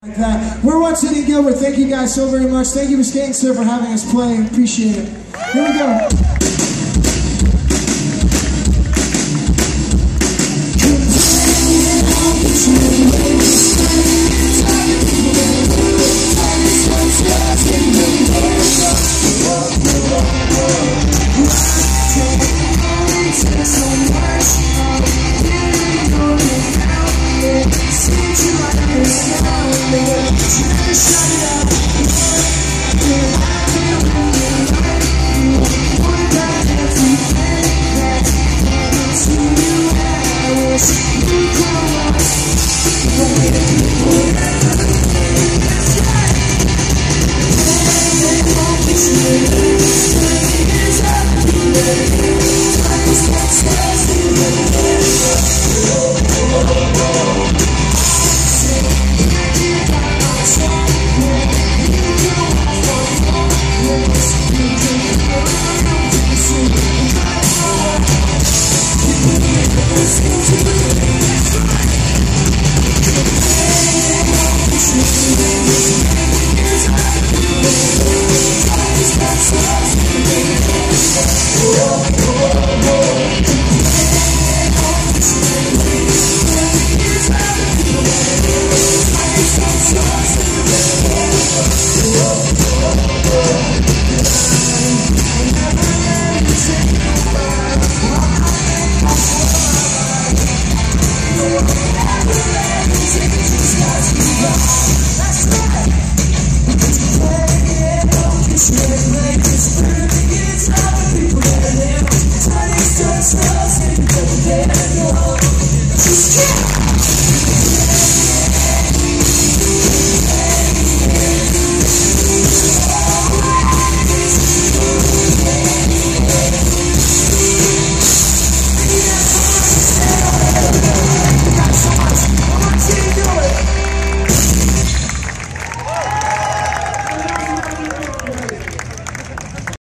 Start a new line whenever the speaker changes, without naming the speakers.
Like that. We're One City Gilbert. Thank you guys so very much. Thank you for Skating Sir for having us play. Appreciate it. Here we go. Comparing opportunities.